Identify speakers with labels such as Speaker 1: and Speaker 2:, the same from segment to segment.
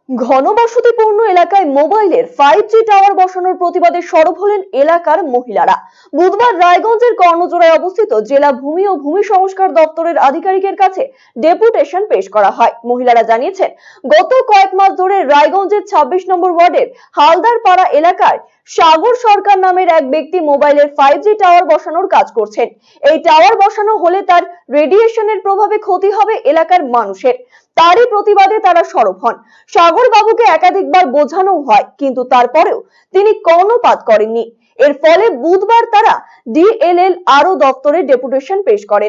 Speaker 1: ঘনবসতিপূর্ণ এলাকায় মোবাইলের 5G tower বসানোর প্রতিবাদে সরব হলেন এলাকার মহিলারা। বুধবার রায়গঞ্জের কর্ণজোড়ায় অবস্থিত জেলা ভূমি ও ভূমি সংস্কার দপ্তরের আধিকারিকের কাছে ডেপুটেশন পেশ করা হয়। মহিলারা জানিয়েছেন, গত কয়েক মাস ধরে রায়গঞ্জের 26 নম্বর ওয়ার্ডের হালদারপাড়া এলাকায় সাগর সরকার নামের এক ব্যক্তি মোবাইলের 5G টাওয়ার বসানোর কাজ করছেন। এই টাওয়ার বসানো হলে তার রেডিয়েশনের প্রভাবে ক্ষতি হবে এলাকার মানুষের। তারই প্রতিবাদে তারা সরব হন। সাগর বাবুকে একাধিকবার বোঝানো হয়, কিন্তু তারপরেও তিনি কর্ণপাত করেননি। এর ফলে বুধবার তারা DLL-RO দপ্তরে ডেপুটেশন পেশ করেন।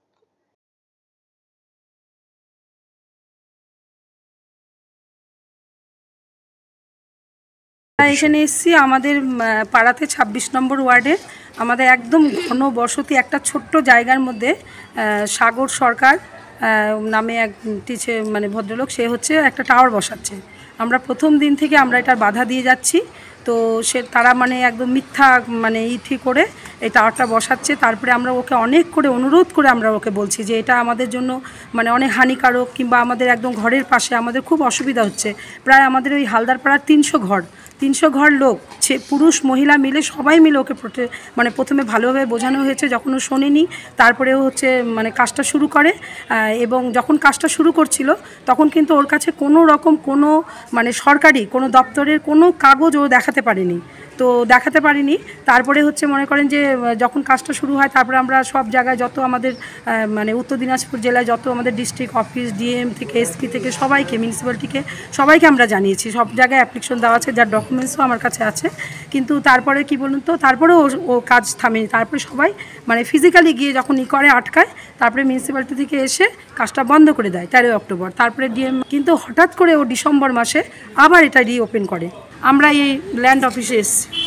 Speaker 2: এখানে এসেছি আমাদের পাড়াতে 26 নম্বর ওয়ার্ডে আমাদের একদম ঘনবসতি একটা ছোট্ট জায়গার মধ্যে সাগর সরকার নামে এক ভদ্রলোক, সে হচ্ছে একটা টাওয়ার বসাচ্ছে। আমরা প্রথম দিন থেকে আমরা এটার বাধা দিয়ে যাচ্ছি, তো তারা একদম মিথ্যা ইথি করে এই টাওয়ারটা বসাচ্ছে। তারপরে আমরা ওকে অনেক করে অনুরোধ করে আমরা ওকে বলছি যে এটা আমাদের জন্য অনেক হানিকারক, কিংবা আমাদের একদম ঘরের পাশে আমাদের খুব অসুবিধা হচ্ছে। প্রায় আমাদের ওই হালদারপাড়ার 300 ঘর লোক, পুরুষ মহিলা মিলে সবাই মিলে ওকে প্রথমে ভালোভাবে বোঝানো হয়েছে। যখন ও শোনেনি, তারপরেও হচ্ছে কাজটা শুরু করে। এবং যখন কাজটা শুরু করছিল তখন কিন্তু ওর কাছে কোনো রকম কোনো সরকারি কোনো দপ্তরের কোনো কাগজ ও দেখাতে পারেনি। তারপরে হচ্ছে মনে করেন যে যখন কাজটা শুরু হয়, তারপরে আমরা সব জায়গায় যত আমাদের উত্তর দিনাজপুর জেলায় যত আমাদের ডিস্ট্রিক্ট অফিস, ডিএম থেকে এসপি থেকে সবাইকে, মিউনিসিপ্যালিটিকে সবাইকে আমরা জানিয়েছি। সব জায়গায় অ্যাপ্লিকেশন দেওয়া আছে, যার ডকুমেন্টসও আমার কাছে আছে। কিন্তু তারপরে কি বলুন তো, তারপরেও ও কাজ থামেনি। তারপরে সবাই ফিজিক্যালি গিয়ে যখন করে আটকায়, তারপরে মিউনিসিপ্যালিটি থেকে এসে কাজটা বন্ধ করে দেয় 13 অক্টোবর। তারপরে ডিএম কিন্তু হঠাৎ করে ও ডিসেম্বর মাসে আবার এটা রিওপেন করে। আমরা এই ল্যান্ড অফিসে এসেছি।